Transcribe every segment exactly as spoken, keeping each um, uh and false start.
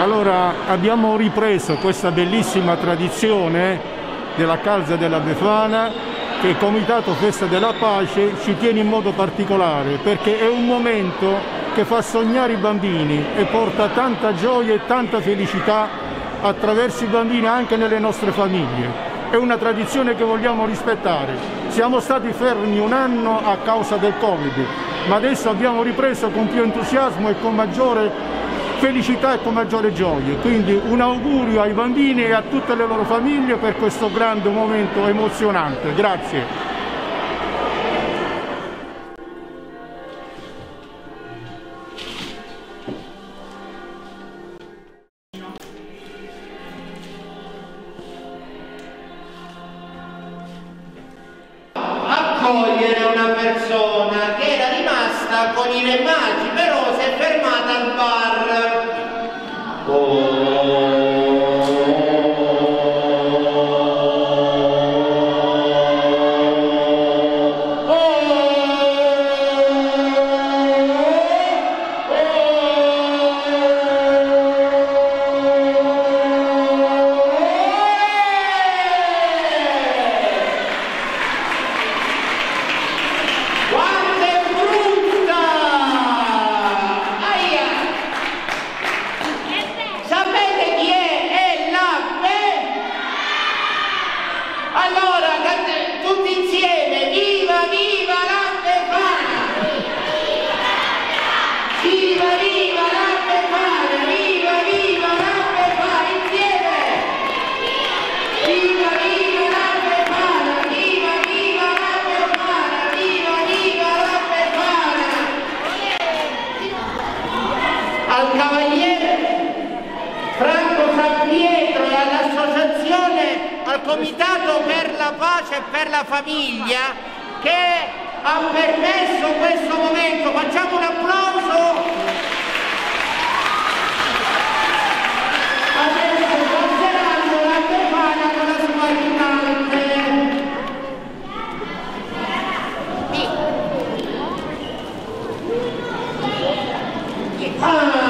Allora, abbiamo ripreso questa bellissima tradizione della calza della Befana che il Comitato Festa della Pace ci tiene in modo particolare, perché è un momento che fa sognare i bambini e porta tanta gioia e tanta felicità attraverso i bambini anche nelle nostre famiglie. È una tradizione che vogliamo rispettare. Siamo stati fermi un anno a causa del Covid, ma adesso abbiamo ripreso con più entusiasmo e con maggiore felicità e con maggiore gioia. Quindi un augurio ai bambini e a tutte le loro famiglie per questo grande momento emozionante. Grazie. Accogliere una persona che era rimasta con i re magi, però si è fermata al bar. Oh. Comitato per la pace e per la famiglia che ha permesso questo momento. Facciamo un applauso. Adesso passeranno la Befana con la sua aiutante. Ah!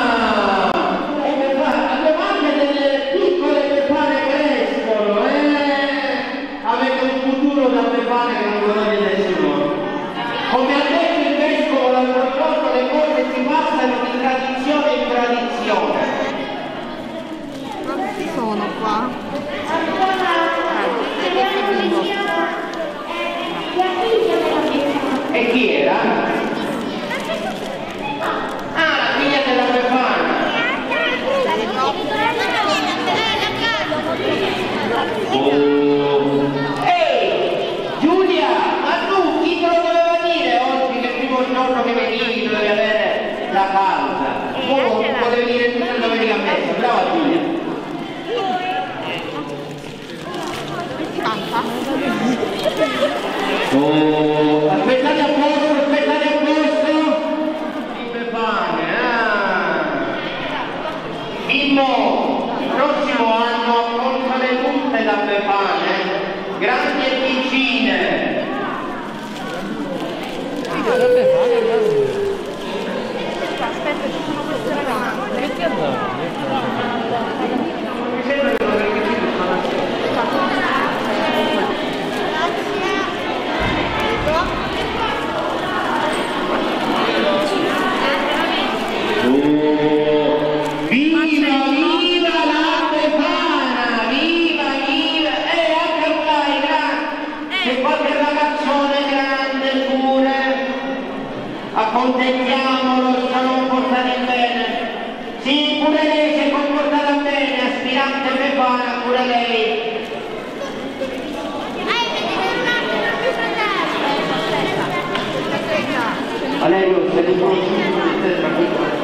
Come ha detto il vescovo l'anno scorso, le cose si passano di tradizione in tradizione. Quanti sono qua? E chi era? Ah, la figlia della Befana. Oh. Ehi, Giulia, ma tu chi te lo doveva dire oggi che il primo giorno che venivi dovevi avere la calza? Tu potevi dire tutto il domenica a mezzo, brava Giulia. Oh, aspettate a posto, aspettate a posto. Befane, ah. Mimmo, il prossimo anno accontale tutte da Befane, grandi e piccine. Aspetta, ci sono queste ragazze. Perché andare? Mi sembra che lo requisito sono viva, viva la Befana, viva, viva, e eh, anche ormai c'è qualche ragazzone grande pure, accontentiamolo, sono portati bene, sì, pure lei si è comportata bene, aspirante Befana, pure lei. Valerio, se li conosci, tranquillo.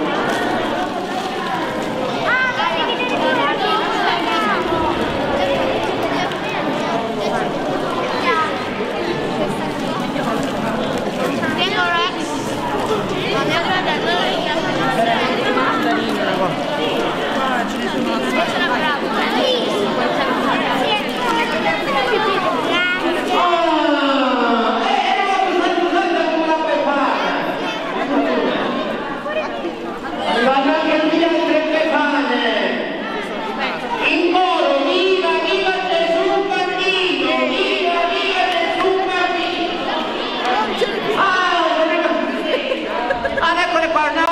eccole qua, una